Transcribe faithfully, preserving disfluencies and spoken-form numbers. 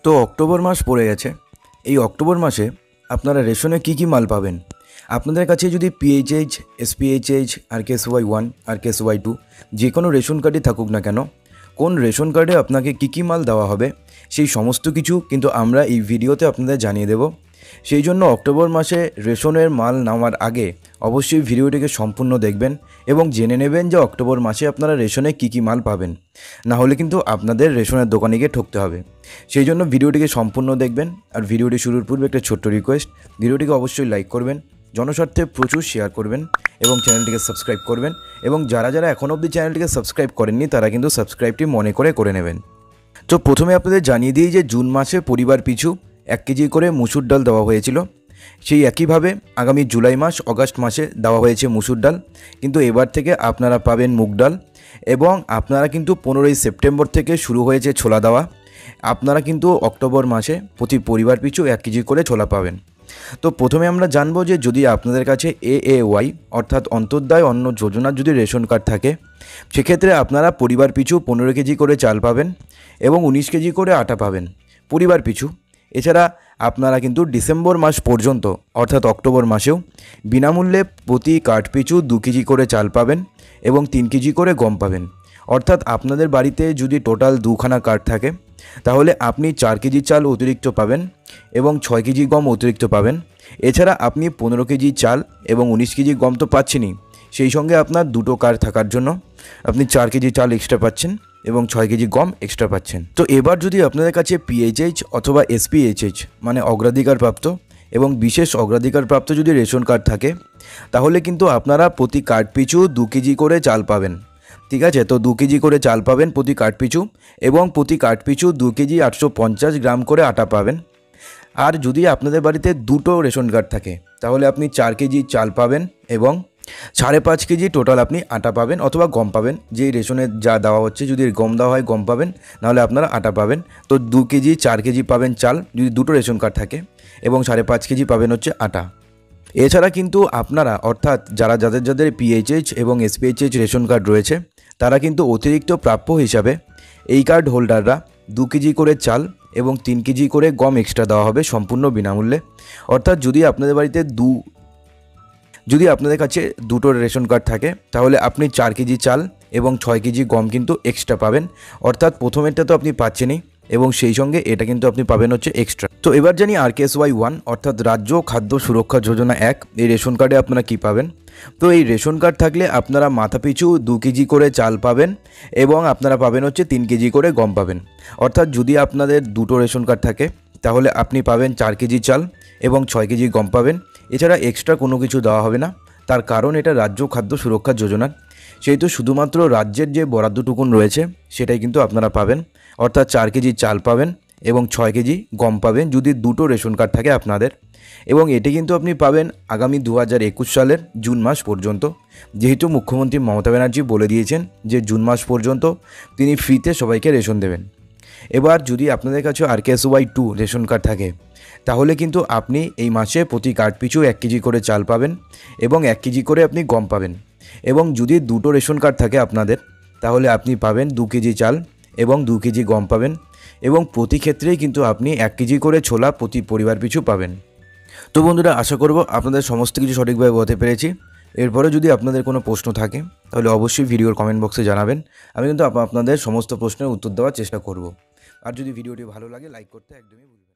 তো অক্টোবর মাস পড়ে গেছে। এই অক্টোবর মাসে আপনারা রেশনে কি কি মাল পাবেন? আপনাদের কাছে যদি PHH, SPHH, RKSY one, RKSY two যে কোনো রেশন কার্ডই থাকুক না কেন, কোন রেশন কার্ডে আপনাকে কি কি মাল দেওয়া হবে সেই সমস্ত কিছু কিন্তু আমরা এই ভিডিওতে আপনাদের জানিয়ে দেব। সেই জন্য অক্টোবর মাসে রেশনের মাল নেওয়ার আগে অবশ্যই ভিডিওটিকে সম্পূর্ণ দেখবেন এবং জেনে নেবেন যে অক্টোবর মাসে আপনারা রেশনে কি কি মাল পাবেন। না হলে কিন্তু আপনাদের রেশনের দোকানে গিয়ে ঠকতে হবে। সেই জন্য ভিডিওটিকে সম্পূর্ণ দেখবেন। আর ভিডিওটি শুরুর পূর্বে একটা ছোট্ট রিকোয়েস্ট, ভিডিওটিকে অবশ্যই লাইক করবেন, জনস্বার্থে প্রচুর শেয়ার করবেন এবং চ্যানেলটিকে সাবস্ক্রাইব করবেন। এবং যারা যারা এখনও অবধি চ্যানেলটিকে সাবস্ক্রাইব করেননি তারা কিন্তু সাবস্ক্রাইবটি মনে করে করে নেবেন। তো প্রথমে আপনাদের জানিয়ে দিই যে জুন মাসে পরিবার পিছু এক কেজি করে মুসুর ডাল দেওয়া হয়েছিল। সেই একইভাবে আগামী জুলাই মাস, অগাস্ট মাসে দেওয়া হয়েছে মুসুর ডাল, কিন্তু এবার থেকে আপনারা পাবেন মুগ ডাল। এবং আপনারা কিন্তু পনেরোই সেপ্টেম্বর থেকে শুরু হয়েছে ছোলা দেওয়া। আপনারা কিন্তু অক্টোবর মাসে প্রতি পরিবার পিছু এক কেজি করে ছোলা পাবেন। তো প্রথমে আমরা জানবো যে যদি আপনাদের কাছে এ এ ওয়াই অর্থাৎ অন্তর্দায় অন্ন যোজনার যদি রেশন কার্ড থাকে, সেক্ষেত্রে আপনারা পরিবার পিছু পনেরো কেজি করে চাল পাবেন এবং উনিশ কেজি করে আটা পাবেন পরিবার পিছু। এছাড়া আপনারা কিন্তু ডিসেম্বর মাস পর্যন্ত অর্থাৎ অক্টোবর মাসেও বিনামূল্যে প্রতি কার্ড পিছু দু কেজি করে চাল পাবেন এবং তিন কেজি করে গম পাবেন। অর্থাৎ আপনাদের বাড়িতে যদি টোটাল দুখানা কার্ড থাকে তাহলে আপনি চার কেজি চাল অতিরিক্ত পাবেন এবং ছয় কেজি গম অতিরিক্ত পাবেন। এছাড়া আপনি পনেরো কেজি চাল এবং উনিশ কেজি গম তো পাচ্ছেনই, সেই সঙ্গে আপনার দুটো কার্ড থাকার জন্য আপনি চার কেজি চাল এক্সট্রা পাচ্ছেন এবং ছয় কেজি গম এক্সট্রা পাচ্ছেন। তো এবার যদি আপনাদের কাছে পিএইচএইচ অথবা এসপিএইচএইচ মানে অগ্রাধিকারপ্রাপ্ত এবং বিশেষ অগ্রাধিকারপ্রাপ্ত যদি রেশন কার্ড থাকে, তাহলে কিন্তু আপনারা প্রতি কার্ড পিছু দু কেজি করে চাল পাবেন। ঠিক আছে, তো দু কেজি করে চাল পাবেন প্রতি কার্ড পিছু এবং প্রতি কার্ড পিছু দু কেজি আটশো পঞ্চাশ গ্রাম করে আটা পাবেন। আর যদি আপনাদের বাড়িতে দুটো রেশন কার্ড থাকে তাহলে আপনি চার কেজি চাল পাবেন এবং সাড়ে পাঁচ কেজি টোটাল আপনি আটা পাবেন অথবা গম পাবেন। যেই রেশনে যা দেওয়া হচ্ছে, যদি গম দেওয়া হয় গম পাবেন, নাহলে আপনারা আটা পাবেন। তো দু কেজি চার কেজি পাবেন চাল যদি দুটো রেশন কার্ড থাকে এবং সাড়ে পাঁচ কেজি পাবেন হচ্ছে আটা। এছাড়া কিন্তু আপনারা অর্থাৎ যারা যাদের যাদের পিএইচএইচ এবং এসপিএইচএইচ রেশন কার্ড রয়েছে তারা কিন্তু অতিরিক্ত প্রাপ্য হিসাবে এই কার্ড হোল্ডাররা দু কেজি করে চাল এবং তিন কেজি করে গম এক্সট্রা দেওয়া হবে সম্পূর্ণ বিনামূল্যে। অর্থাৎ যদি আপনাদের বাড়িতে দু যদি আপনাদের কাছে দুটো রেশন কার্ড থাকে তাহলে আপনি চার কেজি চাল এবং ছয় কেজি গম কিন্তু এক্সট্রা পাবেন। অর্থাৎ প্রথমেরটা তো আপনি পাচ্ছেনই এবং সেই সঙ্গে এটা কিন্তু আপনি পাবেন হচ্ছে এক্সট্রা। তো এবার জানি আরকেএসওয়াই ওয়ান অর্থাৎ রাজ্য খাদ্য সুরক্ষা যোজনা এক, এই রেশন কার্ডে আপনারা কি পাবেন। তো এই রেশন কার্ড থাকলে আপনারা মাথাপিছু দু কেজি করে চাল পাবেন এবং আপনারা পাবেন হচ্ছে তিন কেজি করে গম পাবেন। অর্থাৎ যদি আপনাদের দুটো রেশন কার্ড থাকে তাহলে আপনি পাবেন চার কেজি চাল এবং ছয় কেজি গম পাবেন। এছাড়া এক্সট্রা কোনো কিছু দেওয়া হবে না, তার কারণ এটা রাজ্য খাদ্য সুরক্ষা যোজনার। সেহেতু শুধুমাত্র রাজ্যের যে বরাদ্দটুকুন রয়েছে সেটাই কিন্তু আপনারা পাবেন। অর্থাৎ চার কেজি চাল পাবেন এবং ছয় কেজি গম পাবেন যদি দুটো রেশন কার্ড থাকে আপনাদের। এবং এটি কিন্তু আপনি পাবেন আগামী দু হাজার একুশ সালের জুন মাস পর্যন্ত, যেহেতু মুখ্যমন্ত্রী মমতা ব্যানার্জি বলে দিয়েছেন যে জুন মাস পর্যন্ত তিনি ফ্রিতে সবাইকে রেশন দেবেন। এবার যদি আপনাদের কাছে আরকেএসওয়াই টু রেশন কার্ড থাকে তাহলে কিন্তু আপনি এই মাসে প্রতি কার্ড পিছু এক কেজি করে চাল পাবেন এবং এক কেজি করে আপনি গম পাবেন। এবং যদি দুটো রেশন কার্ড থাকে আপনাদের তাহলে আপনি পাবেন দু কেজি চাল এবং দু কেজি গম পাবেন এবং প্রতি ক্ষেত্রেই কিন্তু আপনি এক কেজি করে ছোলা প্রতি পরিবার পিছু পাবেন। তো বন্ধুরা, আশা করব আপনাদের সমস্ত কিছু সঠিকভাবে বলতে পেরেছি। এরপরে যদি আপনাদের কোনো প্রশ্ন থাকে তাহলে অবশ্যই ভিডিওর কমেন্ট বক্সে জানাবেন। আমি কিন্তু আপনাদের সমস্ত প্রশ্নের উত্তর দেওয়ার চেষ্টা করব। আর যদি ভিডিওটি ভালো লাগে লাইক করতে একদমই ভুলবেন না।